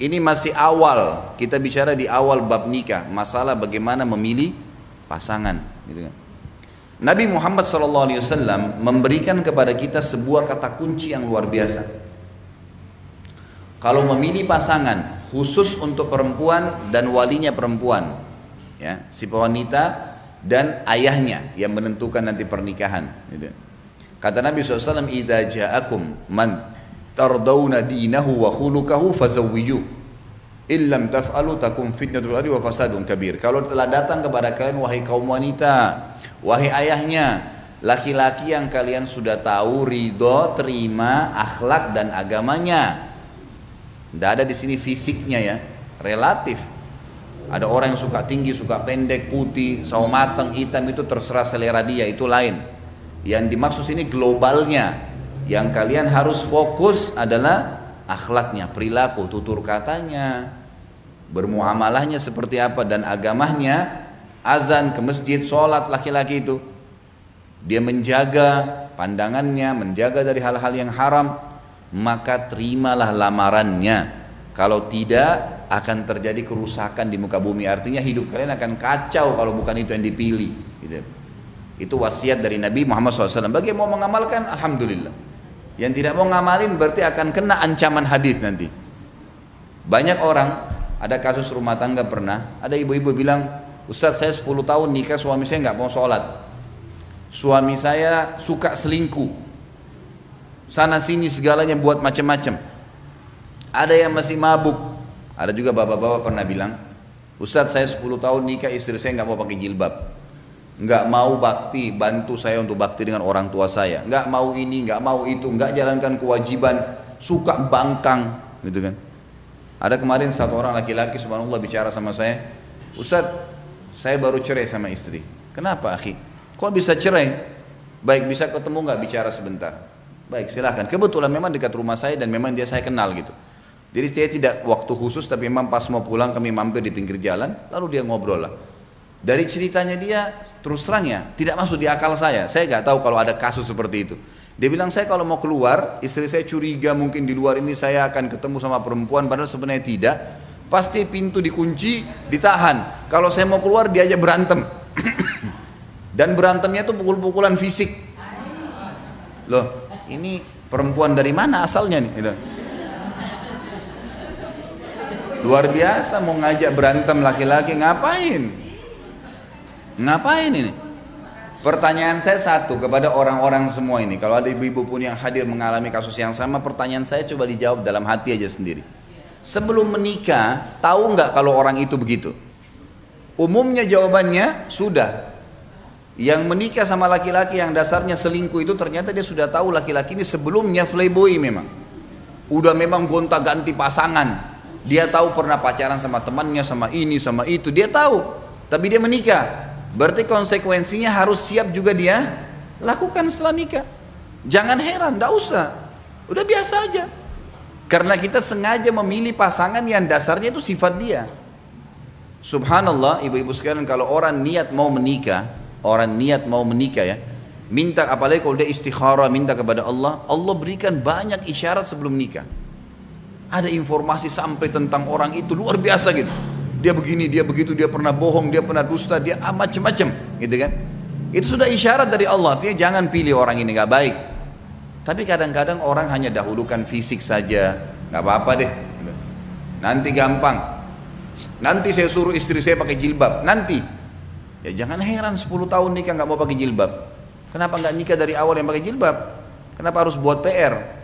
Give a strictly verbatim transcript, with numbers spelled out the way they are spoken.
Ini masih awal, kita bicara di awal bab nikah, masalah bagaimana memilih pasangan, gitu kan. Nabi Muhammad shallallahu alaihi wasallam memberikan kepada kita sebuah kata kunci yang luar biasa. Kalau memilih pasangan, khusus untuk perempuan dan walinya perempuan, ya, si wanita dan ayahnya yang menentukan nanti pernikahan, gitu. Kata Nabi shallallahu alaihi wasallam, "Idza ja'akum man tardawna dinahu wa khuluquhu fazawwiju illam taf'alu takum fitnatul ardi wa fasadun kabir." Kalau telah datang kepada kalian wahai kaum wanita, wahai ayahnya, laki-laki yang kalian sudah tahu ridho, terima akhlak dan agamanya. Tidak ada di sini fisiknya ya, relatif. Ada orang yang suka tinggi, suka pendek, putih, sawo mateng, hitam, itu terserah selera dia, itu lain. Yang dimaksud sini globalnya. Yang kalian harus fokus adalah akhlaknya, perilaku, tutur katanya, bermuamalahnya seperti apa, dan agamanya. Azan ke masjid, sholat laki-laki itu, dia menjaga pandangannya, menjaga dari hal-hal yang haram, maka terimalah lamarannya. Kalau tidak, akan terjadi kerusakan di muka bumi. Artinya hidup kalian akan kacau kalau bukan itu yang dipilih, gitu. Itu wasiat dari Nabi Muhammad shallallahu alaihi wasallam. Bagi yang mau mengamalkan, alhamdulillah. Yang tidak mau ngamalin berarti akan kena ancaman hadis nanti. Banyak orang, ada kasus rumah tangga pernah, ada ibu-ibu bilang, "Ustadz, saya sepuluh tahun nikah, suami saya nggak mau sholat. Suami saya suka selingkuh, sana sini segalanya buat macam-macam. Ada yang masih mabuk." Ada juga bapak-bapak pernah bilang, "Ustadz, saya sepuluh tahun nikah, istri saya nggak mau pakai jilbab, nggak mau bakti, bantu saya untuk bakti dengan orang tua saya, nggak mau ini, nggak mau itu, nggak jalankan kewajiban, suka bangkang," gitu kan. Ada kemarin satu orang laki-laki, subhanallah, bicara sama saya, "Ustadz, saya baru cerai sama istri." "Kenapa, akhi? Kok bisa cerai?" "Baik, bisa ketemu nggak bicara sebentar?" "Baik, silahkan." Kebetulan memang dekat rumah saya dan memang dia saya kenal gitu. Jadi saya tidak waktu khusus, tapi memang pas mau pulang kami mampir di pinggir jalan, lalu dia ngobrol lah. Dari ceritanya dia, terus terang ya, tidak masuk di akal saya. Saya nggak tahu kalau ada kasus seperti itu. Dia bilang, "Saya kalau mau keluar, istri saya curiga mungkin di luar ini saya akan ketemu sama perempuan, padahal sebenarnya tidak. Pasti pintu dikunci, ditahan. Kalau saya mau keluar, dia aja berantem." Dan berantemnya tuh pukul-pukulan fisik. Loh, ini perempuan dari mana asalnya nih? Gitu. Luar biasa, mau ngajak berantem laki-laki, ngapain? Ngapain ini? Pertanyaan saya satu kepada orang-orang semua ini, kalau ada ibu-ibu pun yang hadir mengalami kasus yang sama, pertanyaan saya coba dijawab dalam hati aja sendiri. Sebelum menikah, tahu nggak kalau orang itu begitu? Umumnya jawabannya sudah. Yang menikah sama laki-laki yang dasarnya selingkuh itu ternyata dia sudah tahu laki-laki ini sebelumnya playboy memang. Udah memang gonta-ganti pasangan. Dia tahu pernah pacaran sama temannya, sama ini, sama itu. Dia tahu, tapi dia menikah. Berarti konsekuensinya harus siap juga dia lakukan setelah nikah. Jangan heran, tidak usah. Udah biasa aja. Karena kita sengaja memilih pasangan yang dasarnya itu sifat dia. Subhanallah, ibu-ibu sekalian, kalau orang niat mau menikah, orang niat mau menikah ya, minta, apalagi kalau dia istikharah, minta kepada Allah, Allah berikan banyak isyarat sebelum nikah. Ada informasi sampai tentang orang itu luar biasa gitu. Dia begini, dia begitu, dia pernah bohong, dia pernah dusta, dia ah, macam-macam, gitu kan? Itu sudah isyarat dari Allah. Artinya jangan pilih orang ini nggak baik. Tapi kadang-kadang orang hanya dahulukan fisik saja, nggak apa-apa deh. Nanti gampang. Nanti saya suruh istri saya pakai jilbab. Nanti. Ya jangan heran sepuluh tahun nikah nggak mau pakai jilbab. Kenapa nggak nikah dari awal yang pakai jilbab? Kenapa harus buat P R?